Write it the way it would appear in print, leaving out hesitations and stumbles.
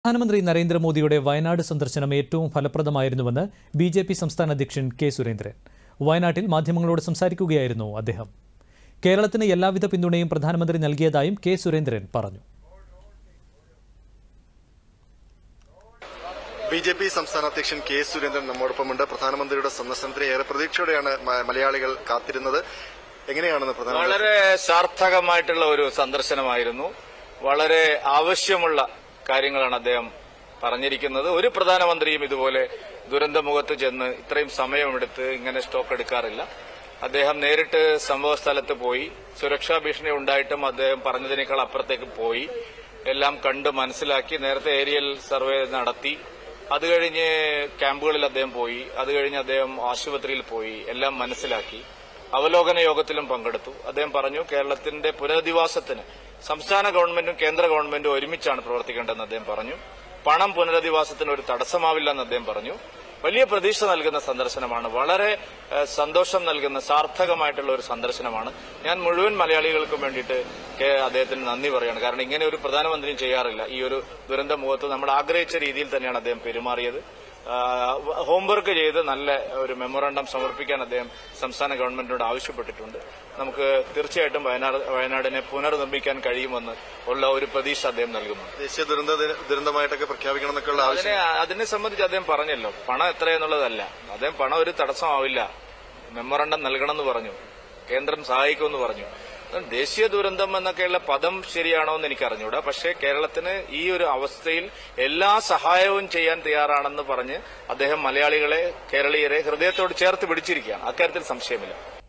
പ്രധാനമന്ത്രി നരേന്ദ്രമോദിയുടെ വയനാട് സന്ദർശനം ഏറ്റവും ഫലപ്രദമായിരുന്നുവെന്ന് ബിജെപി സംസ്ഥാന അധ്യക്ഷൻ കെ സുരേന്ദ്രൻ. വയനാട്ടിൽ മാധ്യമങ്ങളോട് സംസാരിക്കുകയായിരുന്നു അദ്ദേഹം. കേരളത്തിന് എല്ലാവിധ പിന്തുണയും പ്രധാനമന്ത്രി നൽകിയതായും കെ സുരേന്ദ്രൻ പറഞ്ഞു. ബിജെപി സംസ്ഥാന അധ്യക്ഷൻ കെ സുരേന്ദ്രൻ നമ്മോടൊപ്പമുണ്ട്. പ്രധാനമന്ത്രിയുടെ സന്ദർശനത്തിന് ഏറെ പ്രതീക്ഷയോടെയാണ് മലയാളികൾ കാത്തിരുന്നത്. എങ്ങനെയാണെന്ന് പ്രധാനമന്ത്രി? വളരെ സാർത്ഥകമായിട്ടുള്ള ഒരു സന്ദർശനമായിരുന്നു. വളരെ ആവശ്യമുള്ള കാര്യങ്ങളാണ് അദ്ദേഹം പറഞ്ഞിരിക്കുന്നത്. ഒരു പ്രധാനമന്ത്രിയും ഇതുപോലെ ദുരന്തമുഖത്ത് ചെന്ന് ഇത്രയും സമയമെടുത്ത് ഇങ്ങനെ സ്റ്റോക്ക് എടുക്കാറില്ല. അദ്ദേഹം നേരിട്ട് സംഭവ സ്ഥലത്ത് പോയി, സുരക്ഷാ ഭീഷണി ഉണ്ടായിട്ടും അദ്ദേഹം പറഞ്ഞതിനേക്കാൾ അപ്പുറത്തേക്ക് പോയി, എല്ലാം കണ്ട് മനസ്സിലാക്കി, നേരത്തെ ഏരിയൽ സർവേ നടത്തി, അത് കഴിഞ്ഞ് ക്യാമ്പുകളിൽ അദ്ദേഹം പോയി, അത് കഴിഞ്ഞ് അദ്ദേഹം ആശുപത്രിയിൽ പോയി, എല്ലാം മനസ്സിലാക്കി. അവലോകന യോഗത്തിലും പങ്കെടുത്തു. അദ്ദേഹം പറഞ്ഞു കേരളത്തിന്റെ പുനരധിവാസത്തിന് സംസ്ഥാന ഗവൺമെന്റും കേന്ദ്ര ഗവൺമെന്റും ഒരുമിച്ചാണ് പ്രവർത്തിക്കേണ്ടതെന്ന് അദ്ദേഹം പറഞ്ഞു. പണം പുനരധിവാസത്തിന് ഒരു തടസ്സമാവില്ലെന്ന് അദ്ദേഹം പറഞ്ഞു. വലിയ പ്രതീക്ഷ നൽകുന്ന സന്ദർശനമാണ്. വളരെ സന്തോഷം നൽകുന്ന സാർത്ഥകമായിട്ടുള്ള ഒരു സന്ദർശനമാണ്. ഞാൻ മുഴുവൻ മലയാളികൾക്കും വേണ്ടിയിട്ട് അദ്ദേഹത്തിന് നന്ദി പറയുകയാണ്. കാരണം ഇങ്ങനെ ഒരു പ്രധാനമന്ത്രിയും ചെയ്യാറില്ല. ഈ ഒരു ദുരന്ത മുഖത്ത് നമ്മൾ ആഗ്രഹിച്ച രീതിയിൽ തന്നെയാണ് അദ്ദേഹം പെരുമാറിയത്. ഹോംവർക്ക് ചെയ്ത് നല്ല ഒരു മെമ്മോറാണ്ടം സമർപ്പിക്കാൻ അദ്ദേഹം സംസ്ഥാന ഗവൺമെന്റിനോട് ആവശ്യപ്പെട്ടിട്ടുണ്ട്. നമുക്ക് തീർച്ചയായിട്ടും വയനാടിനെ പുനർനിർമ്മിക്കാൻ കഴിയുമെന്ന് ഉള്ള ഒരു പ്രതീക്ഷ അദ്ദേഹം നൽകുന്നു. ദേശീയ ദുരന്തമായിട്ടൊക്കെ പ്രഖ്യാപിക്കണം എന്നൊക്കെയുള്ള അതിനെ സംബന്ധിച്ച് അദ്ദേഹം പറഞ്ഞല്ലോ, പണം എത്രയെന്നുള്ളതല്ല. അദ്ദേഹം പണം ഒരു തടസ്സമാവില്ല, മെമ്മോറാണ്ടം നൽകണമെന്ന് പറഞ്ഞു, കേന്ദ്രം സഹായിക്കുമെന്ന് പറഞ്ഞു. ദേശീയ ദുരന്തം എന്നൊക്കെയുള്ള പദം ശരിയാണോ എന്ന് എനിക്ക് അറിഞ്ഞൂടാ. പക്ഷേ കേരളത്തിന് ഈ ഒരു അവസ്ഥയിൽ എല്ലാ സഹായവും ചെയ്യാൻ തയ്യാറാണെന്ന് പറഞ്ഞ് അദ്ദേഹം മലയാളികളെ, കേരളീയരെ ഹൃദയത്തോട് ചേർത്ത് പിടിച്ചിരിക്കുകയാണ്. അക്കാര്യത്തിൽ സംശയമില്ല.